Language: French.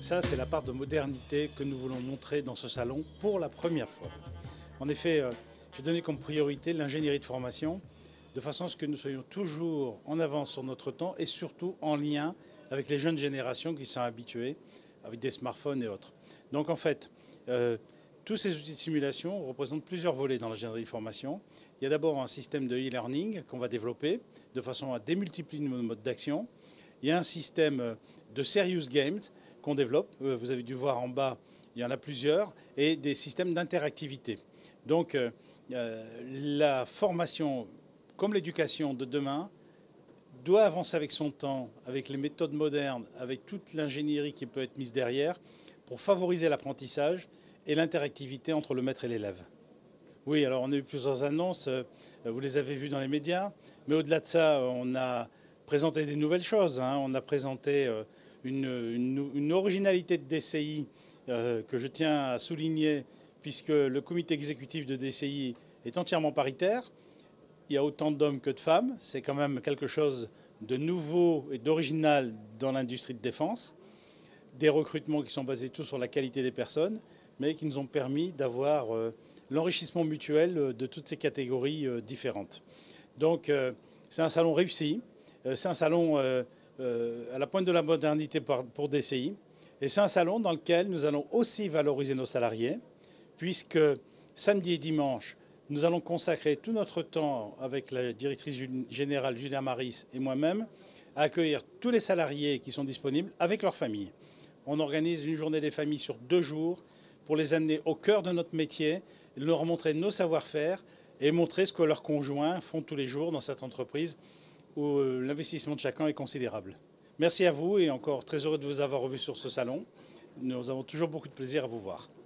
ça, c'est la part de modernité que nous voulons montrer dans ce salon pour la première fois. En effet, j'ai donné comme priorité l'ingénierie de formation, de façon à ce que nous soyons toujours en avance sur notre temps et surtout en lien avec les jeunes générations qui sont habituées avec des smartphones et autres. Donc en fait, tous ces outils de simulation représentent plusieurs volets dans l'ingénierie de formation. Il y a d'abord un système de e-learning qu'on va développer de façon à démultiplier nos modes d'action. Il y a un système de serious games qu'on développe. Vous avez dû voir en bas, il y en a plusieurs, et des systèmes d'interactivité. Donc la formation, comme l'éducation de demain, doit avancer avec son temps, avec les méthodes modernes, avec toute l'ingénierie qui peut être mise derrière, pour favoriser l'apprentissage et l'interactivité entre le maître et l'élève. Oui, alors on a eu plusieurs annonces, vous les avez vues dans les médias, mais au-delà de ça, on a présenté des nouvelles choses. On a présenté une originalité de DCI que je tiens à souligner, puisque le comité exécutif de DCI est entièrement paritaire. Il y a autant d'hommes que de femmes. C'est quand même quelque chose de nouveau et d'original dans l'industrie de défense. Des recrutements qui sont basés tous sur la qualité des personnes, mais qui nous ont permis d'avoir l'enrichissement mutuel de toutes ces catégories différentes. Donc c'est un salon réussi, c'est un salon à la pointe de la modernité pour DCI, et c'est un salon dans lequel nous allons aussi valoriser nos salariés, puisque samedi et dimanche, nous allons consacrer tout notre temps avec la directrice générale Julia Maris et moi-même à accueillir tous les salariés qui sont disponibles avec leurs familles. On organise une journée des familles sur 2 jours pour les amener au cœur de notre métier, leur montrer nos savoir-faire et montrer ce que leurs conjoints font tous les jours dans cette entreprise où l'investissement de chacun est considérable. Merci à vous et encore très heureux de vous avoir revu sur ce salon. Nous avons toujours beaucoup de plaisir à vous voir.